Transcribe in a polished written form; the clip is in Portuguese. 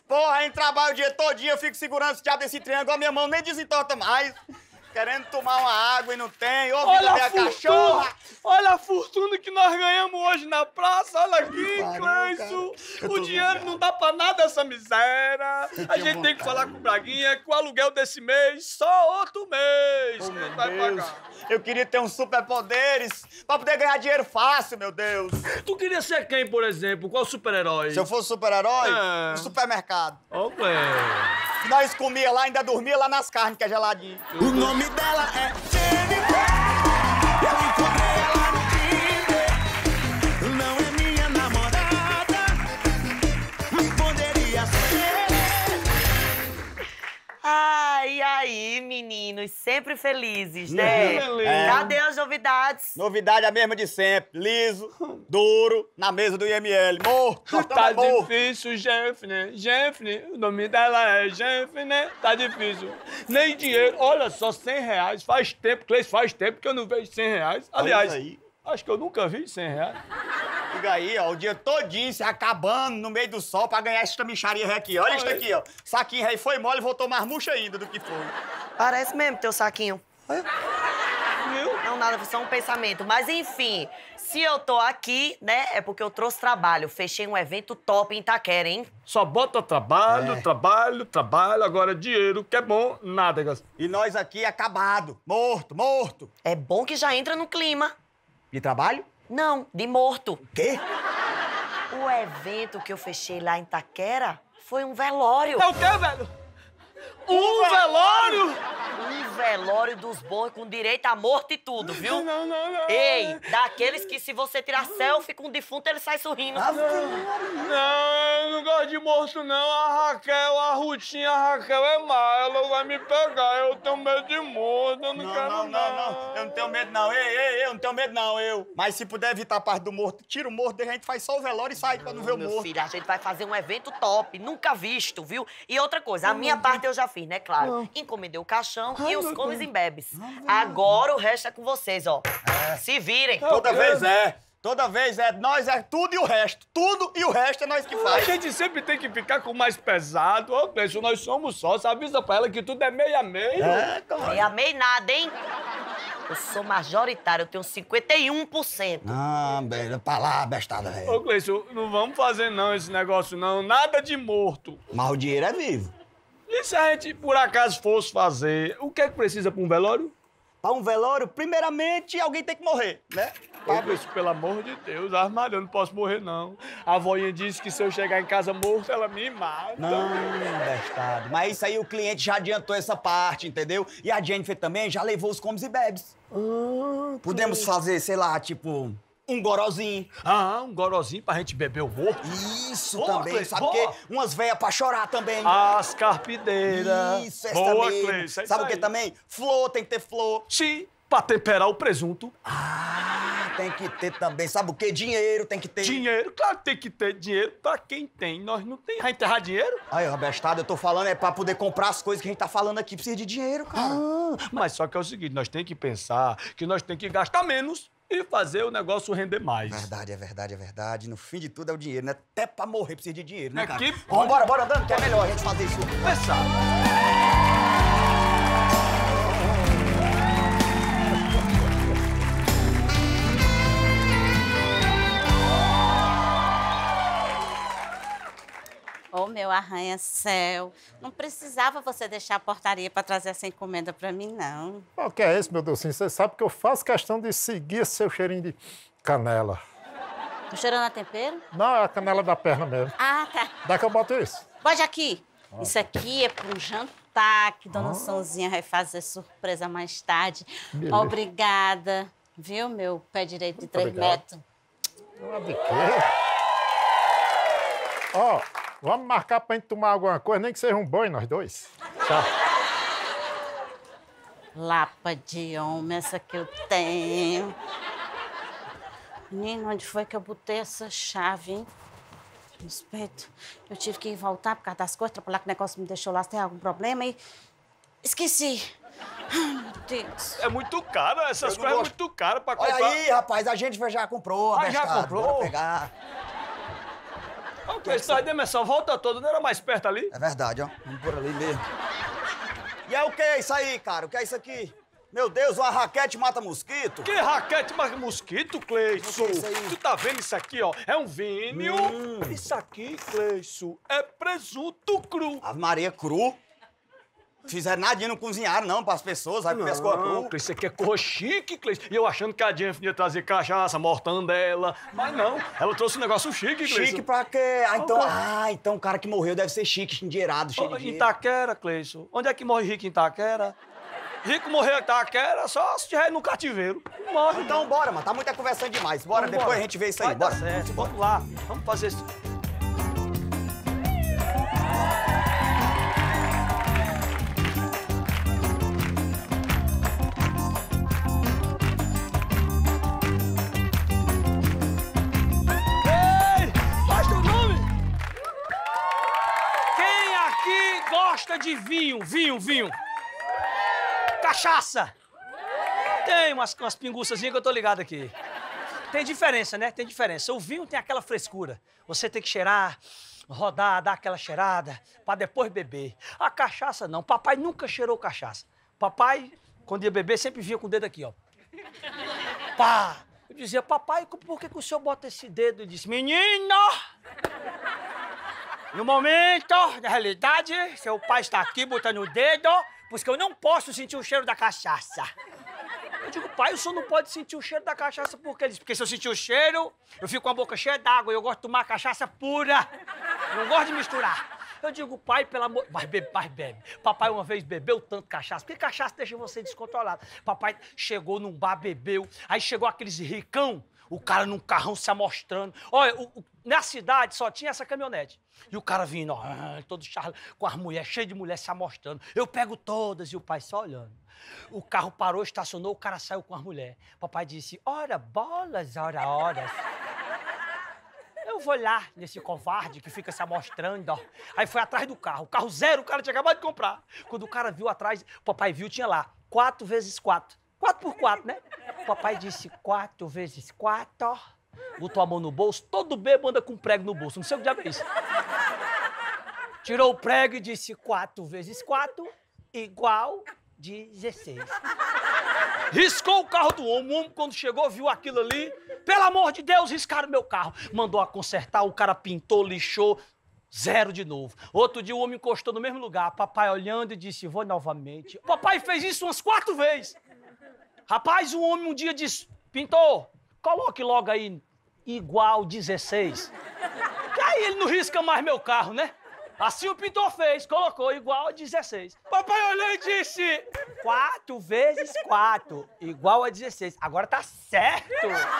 Porra, a gente trabalha o dia todinho, eu fico segurando esse diabo desse triângulo, a minha mão nem desentorta mais. Querendo tomar uma água e não tem. Ô, vida minha cachorra! Olha a fortuna que nós ganhamos hoje na praça. Olha aqui, Cleison. O dinheiro não dá pra nada essa miséria. A gente tem que falar com o Braguinha que o aluguel desse mês, só outro mês. Oh, Quem vai pagar? Eu queria ter uns superpoderes pra poder ganhar dinheiro fácil, meu Deus. Tu queria ser quem, por exemplo? Qual super-herói? Se eu fosse super-herói, no supermercado. Ô, Cleison. Nós comia lá, ainda dormia lá nas carnes, que é geladinho. O nome dela é Jennifer. Eu encontrei ela no Tinder. Não é minha namorada, mas poderia ser. Ai, e aí, meninos? Sempre felizes, né? Cadê as novidades? Novidade a mesma de sempre. Liso, duro, na mesa do IML. Morto. Tá difícil, Jeffne. Jeffne, o nome dela é Jeffne. Tá difícil. Nem dinheiro. Olha só, R$100. Faz tempo, Cleison, faz tempo que eu não vejo R$100. Aliás, acho que eu nunca vi R$100. Fica aí, ó, o dia todinho se acabando no meio do sol pra ganhar essa micharia aqui. Olha isso aqui, ó. Saquinho aí foi mole e voltou mais murcho ainda do que foi. Parece mesmo teu saquinho. Viu? Não, nada, foi só um pensamento. Mas, enfim, se eu tô aqui, né, é porque eu trouxe trabalho. Fechei um evento top em Itaquera, hein? Só bota trabalho, trabalho, trabalho. Agora dinheiro, que é bom, nada, Gas. E nós aqui acabado, morto. É bom que já entra no clima. De trabalho? Não, de morto. Quê? O evento que eu fechei lá em Itaquera foi um velório. É o quê, velho? Um velório? Um velório dos bons com direito à morte e tudo, viu? Não. Ei, daqueles que se você tirar selfie com o defunto, ele sai sorrindo. Não, eu não gosto de morto, não. A Raquel, a Rutinha, a Raquel é má. Ela vai me pegar. Eu tenho medo de morto. Eu não quero, não. Eu não tenho medo, não. Ei, eu não tenho medo, não, eu. Mas se puder evitar a parte do morto, tira o morto, daí a gente faz só o velório e sai pra não ver o Meu morto. filho, a gente vai fazer um evento top, nunca visto, viu? E outra coisa, a minha parte eu já fiz, né? Claro. Encomendei o caixão e os comes e bebes. Agora o resto é com vocês, ó. Se virem. Toda vez é. Toda vez é. Nós é tudo e o resto. Tudo e o resto é nós que A faz. gente sempre tem que ficar com o mais pesado. Ô, Cleison, nós somos sócios. Avisa pra ela que tudo é meio a meio. Nem amei nada, hein? Eu sou majoritário, eu tenho 51%. Ah, pra lá, bestada, Ô, velho. Cleison, não vamos fazer não esse negócio, não. Nada de morto. Mas o dinheiro é vivo. E se a gente, por acaso, fosse fazer, o que é que precisa pra um velório? Pra um velório, primeiramente, alguém tem que morrer, né? Ô, Cleison, pelo amor de Deus, armário, eu não posso morrer, não. A voinha disse que se eu chegar em casa morto, ela me mata. Não, bestado. Mas isso aí o cliente já adiantou essa parte, entendeu? E a Jennifer também já levou os comes e bebes. Podemos fazer, sei lá, tipo, um gorozinho. Ah, um gorozinho pra gente beber o morto. Isso Boa, também, Cleiton, sabe o quê? boa. Umas veias pra chorar também. As carpideiras. Isso, essa Boa, mesmo. Cleison, é Sabe o isso que aí. também? Flor, tem que ter flor. Sim, pra temperar o presunto. Ah, tem que ter também. Sabe o quê? Dinheiro tem que ter. Dinheiro, claro que tem que ter dinheiro pra quem tem. Nós não tem. Vai enterrar dinheiro? Aí, ó, bestado, eu tô falando é pra poder comprar as coisas que a gente tá falando aqui. Precisa de dinheiro, cara. Mas só que é o seguinte, nós temos que pensar que nós temos que gastar menos e fazer o negócio render mais. Verdade, é verdade, é verdade. No fim de tudo é o dinheiro, né? Até pra morrer precisa de dinheiro, né, É cara? que Bora andando, que é melhor a gente fazer isso. Pensar. Ô, meu arranha-céu, não precisava você deixar a portaria para trazer essa encomenda para mim, não. O que é isso, meu Deus? Você sabe que eu faço questão de seguir esse seu cheirinho de canela. Tô cheirando a tempero? Não, é a canela da perna mesmo. Ah, tá. Dá que eu boto isso? Pode aqui. Isso aqui é para um jantar que Dona Sonzinha vai fazer surpresa mais tarde. Beleza. Obrigada. Viu, meu pé direito de 3 obrigado. metros? Ah, de quê? Ó, vamos marcar pra gente tomar alguma coisa, nem que seja um banho, nós dois. Tchau. Lapa de homem, essa que eu tenho. Menino, onde foi que eu botei essa chave, hein? Respeito. Eu tive que ir voltar por causa das coisas, atrapalhar que o negócio me deixou lá, se tem algum problema e... Esqueci. Ai, meu Deus. É muito caro, essas Eu não coisas é gosto. muito caro pra comprar. Olha aí, rapaz, a gente já comprou, Ah, já bestado. comprou? Bora pegar. Ô, Cleiton, sai dentro essa volta toda, não era mais perto ali? É verdade, ó. Vamos por ali mesmo. E é o que isso aí, cara? O que é isso aqui? Meu Deus, uma raquete mata mosquito? Que raquete mais mosquito, Cleiton? O que é isso aí? Tu tá vendo isso aqui, ó? É um vinho. Isso aqui, Cleiton, é presunto cru. Ave Maria, cru? Fizeram nadinha, não cozinharam, não, pras pessoas. Vai comer as coisas Não, cru. Cleiton, isso aqui é cor chique, Cleiton. E eu achando que a Jennifer ia trazer cachaça, mortandela. Mas não, ela trouxe um negócio chique, Cleiton. Chique pra quê? Então o cara que morreu deve ser chique, endinheirado, cheio de Em dinheiro. Itaquera, Cleiton. Onde é que morre rico em Itaquera? Rico morrer em Itaquera só se estiver no cativeiro. Não morre, Então bora, mano. Tá muita conversando demais. Bora, Vambora. depois a gente vê isso aí. Vai Bora. dar certo, vamos lá. Vamos fazer isso. Ei, qual é o teu nome? Quem aqui gosta de vinho? Vinho. Cachaça. Tem umas pinguçazinhas que eu tô ligado aqui. Tem diferença, né? Tem diferença. O vinho tem aquela frescura. Você tem que cheirar, rodar, dar aquela cheirada, pra depois beber. A cachaça não. Papai nunca cheirou cachaça. Papai, quando ia beber, sempre vinha com o dedo aqui, ó. Pá! Eu dizia, papai, por que o senhor bota esse dedo? Ele disse, menino! No momento da realidade, seu pai está aqui botando o dedo, porque eu não posso sentir o cheiro da cachaça. Eu digo, pai, o senhor não pode sentir o cheiro da cachaça porque ele disse, porque se eu sentir o cheiro, eu fico com a boca cheia d'água e eu gosto de tomar cachaça pura. Eu não gosto de misturar. Eu digo, pai, pelo amor... Mas bebe. Papai uma vez bebeu tanto cachaça, porque cachaça deixa você descontrolado. Papai chegou num bar, bebeu, aí chegou aqueles ricão, o cara num carrão se amostrando. Olha, na cidade só tinha essa caminhonete. E o cara vindo, ó, todo charla, com as mulheres, cheio de mulher se amostrando. Eu pego todas e o pai só olhando. O carro parou, estacionou, o cara saiu com as mulheres. Papai disse, ora bolas, ora horas. Eu vou lá nesse covarde que fica se amostrando, ó. Aí foi atrás do carro. O carro zero, o cara tinha acabado de comprar. Quando o cara viu atrás, o papai viu, tinha lá 4 × 4. 4 por 4, né? O papai disse 4 × 4. Botou a mão no bolso, todo bêbado anda com prego no bolso. Não sei o que diabo é isso. Tirou o prego e disse 4 × 4 igual 16. Riscou o carro do homem. O homem, quando chegou, viu aquilo ali. Pelo amor de Deus, riscaram meu carro. Mandou a consertar, o cara pintou, lixou. Zero de novo. Outro dia o homem encostou no mesmo lugar. Papai olhando e disse, vou novamente. Papai fez isso umas 4 vezes. Rapaz, o homem um dia disse, pintor, coloque logo aí igual 16. Que aí ele não risca mais meu carro, né? Assim o pintor fez, colocou igual a 16. Papai olhou e disse, 4 × 4 igual a 16. Agora tá certo.